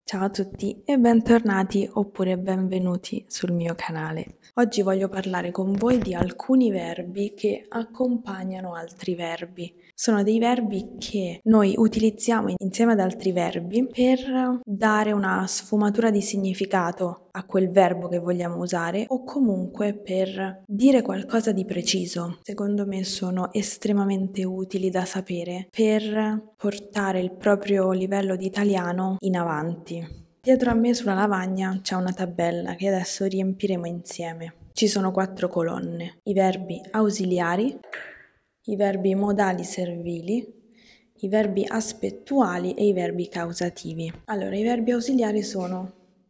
Ciao a tutti e bentornati oppure benvenuti sul mio canale. Oggi voglio parlare con voi di alcuni verbi che accompagnano altri verbi. Sono dei verbi che noi utilizziamo insieme ad altri verbi per dare una sfumatura di significato a quel verbo che vogliamo usare o comunque per dire qualcosa di preciso. Secondo me sono estremamente utili da sapere per portare il proprio livello di italiano in avanti. Dietro a me sulla lavagna c'è una tabella che adesso riempiremo insieme. Ci sono 4 colonne: i verbi ausiliari, i verbi modali servili, i verbi aspettuali e i verbi causativi. Allora, i verbi ausiliari sono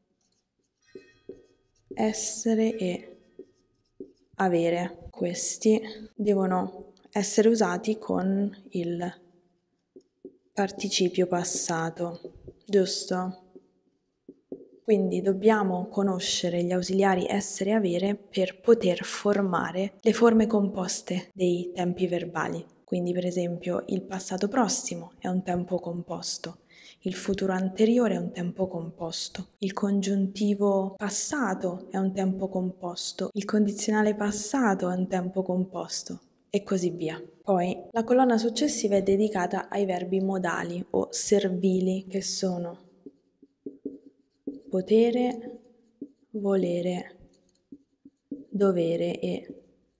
essere e avere. Questi devono essere usati con il participio passato, giusto? Quindi dobbiamo conoscere gli ausiliari essere e avere per poter formare le forme composte dei tempi verbali. Quindi per esempio il passato prossimo è un tempo composto, il futuro anteriore è un tempo composto, il congiuntivo passato è un tempo composto, il condizionale passato è un tempo composto e così via. Poi la colonna successiva è dedicata ai verbi modali o servili, che sono potere, volere, dovere e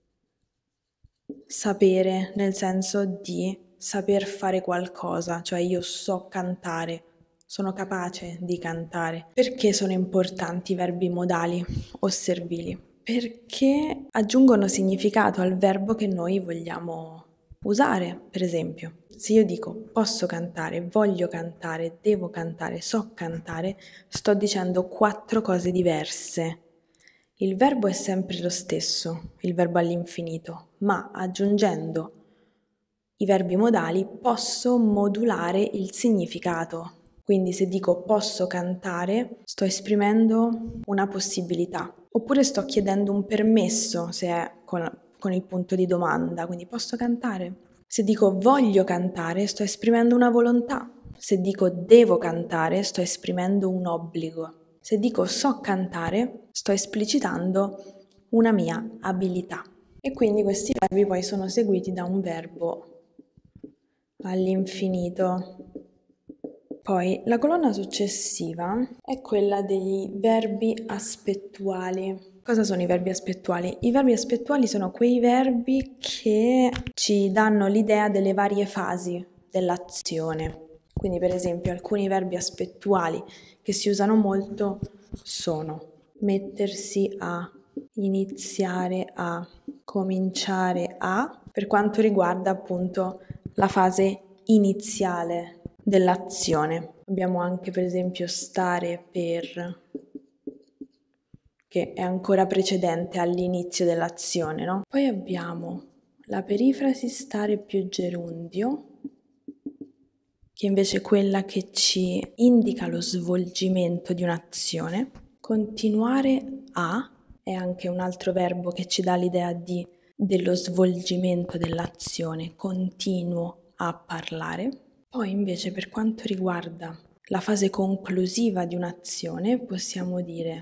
sapere, nel senso di saper fare qualcosa, cioè io so cantare, sono capace di cantare. Perché sono importanti i verbi modali o servili? Perché aggiungono significato al verbo che noi vogliamo usare. Per esempio, se io dico posso cantare, voglio cantare, devo cantare, so cantare, sto dicendo 4 cose diverse. Il verbo è sempre lo stesso, il verbo all'infinito, ma aggiungendo i verbi modali posso modulare il significato. Quindi se dico posso cantare, sto esprimendo una possibilità, oppure sto chiedendo un permesso se è con il punto di domanda, quindi posso cantare. Se dico voglio cantare, sto esprimendo una volontà. Se dico devo cantare, sto esprimendo un obbligo. Se dico so cantare, sto esplicitando una mia abilità. E quindi questi verbi poi sono seguiti da un verbo all'infinito. Poi la colonna successiva è quella dei verbi aspettuali. Cosa sono i verbi aspettuali? I verbi aspettuali sono quei verbi che ci danno l'idea delle varie fasi dell'azione. Quindi per esempio alcuni verbi aspettuali che si usano molto sono mettersi a, iniziare a, cominciare a, per quanto riguarda appunto la fase iniziale dell'azione. Abbiamo anche per esempio stare per, che è ancora precedente all'inizio dell'azione, no? Poi abbiamo la perifrasi stare più gerundio, che invece è quella che ci indica lo svolgimento di un'azione. Continuare a è anche un altro verbo che ci dà l'idea dello svolgimento dell'azione, continuo a parlare. Poi invece per quanto riguarda la fase conclusiva di un'azione possiamo dire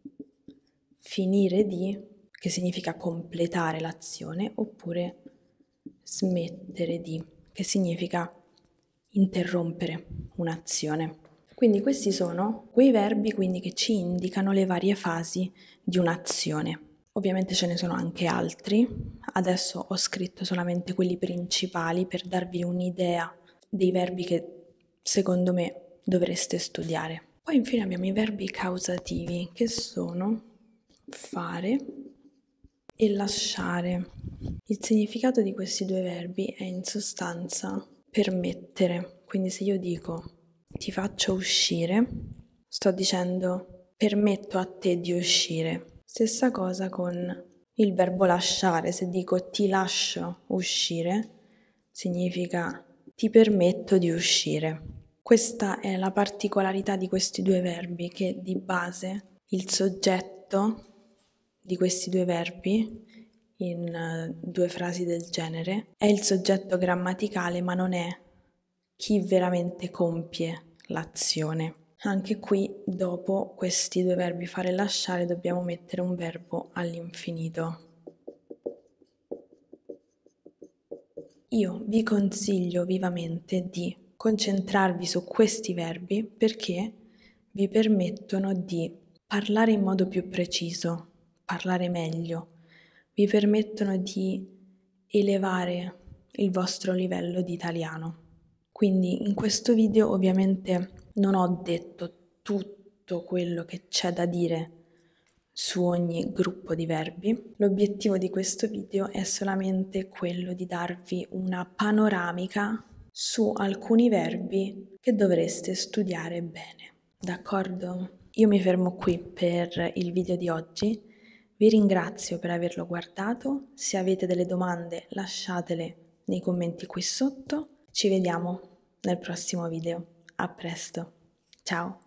finire di, che significa completare l'azione, oppure smettere di, che significa interrompere un'azione. Quindi questi sono quei verbi quindi che ci indicano le varie fasi di un'azione. Ovviamente ce ne sono anche altri, adesso ho scritto solamente quelli principali per darvi un'idea dei verbi che secondo me dovreste studiare. Poi infine abbiamo i verbi causativi, che sono fare e lasciare. Il significato di questi due verbi è in sostanza permettere. Quindi se io dico ti faccio uscire, sto dicendo permetto a te di uscire. Stessa cosa con il verbo lasciare. Se dico ti lascio uscire, significa ti permetto di uscire. Questa è la particolarità di questi due verbi, che di base il soggetto di questi due verbi in due frasi del genere è il soggetto grammaticale, ma non è chi veramente compie l'azione. Anche qui, dopo questi due verbi fare e lasciare, dobbiamo mettere un verbo all'infinito. Io vi consiglio vivamente di concentrarvi su questi verbi perché vi permettono di parlare in modo più preciso, parlare meglio, vi permettono di elevare il vostro livello di italiano. Quindi in questo video ovviamente non ho detto tutto quello che c'è da dire su ogni gruppo di verbi. L'obiettivo di questo video è solamente quello di darvi una panoramica su alcuni verbi che dovreste studiare bene. D'accordo? Io mi fermo qui per il video di oggi. Vi ringrazio per averlo guardato. Se avete delle domande lasciatele nei commenti qui sotto. Ci vediamo nel prossimo video. A presto. Ciao!